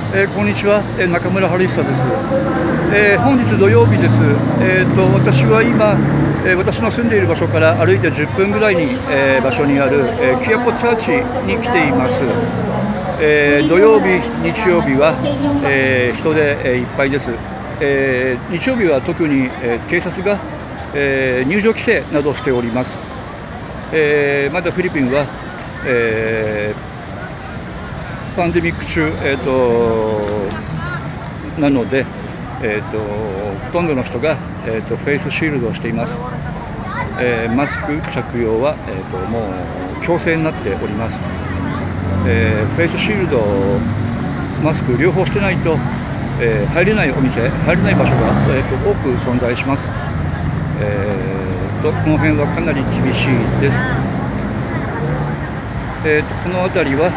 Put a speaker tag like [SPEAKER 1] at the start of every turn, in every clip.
[SPEAKER 1] こんにちは、中村春久です。本日土曜日です。私は今、私の住んでいる場所から歩いて10分ぐらいに、場所にある、キアポチャーチに来ています。土曜日、日曜日は、人で、いっぱいです。日曜日は特に、警察が、入場規制などをしております。まだフィリピンは、パンデミック中、なので、ほとんどの人が、フェイスシールドをしています。マスク着用は、もう強制になっております。フェイスシールド、マスク両方してないと、入れないお店、入れない場所が、多く存在します。この辺はかなり厳しいです。この辺りは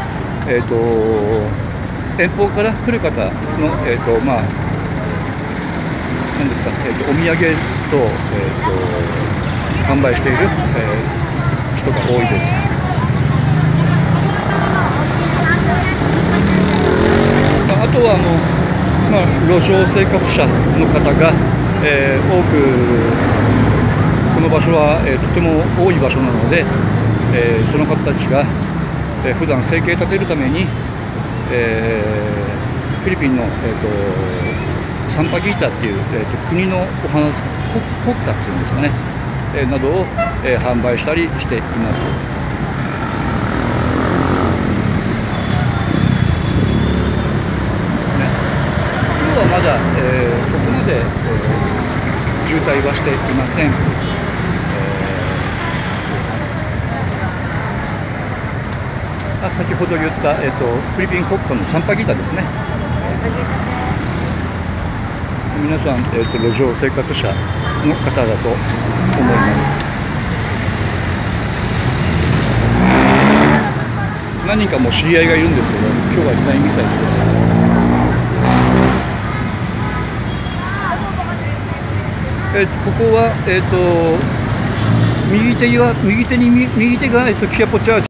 [SPEAKER 1] 遠方から来る方の、何ですか、お土産と、販売している、人が多いです。あとは路上生活者の方が、多く、この場所は、とても多い場所なので、その方たちが普段生計立てるために、フィリピンの、サンパギータっていう、国のお花ですか、国花っていうんですかね、などを、販売したりしています。今日はまだ、そこまで、渋滞はしていません。先ほど言った、フィリピン国家のサンパギータですね。皆さん、路上生活者の方だと思います。何人かも知り合いがいるんですけど、今日はいないみたいです。ここは、右手が、キアポチャーチ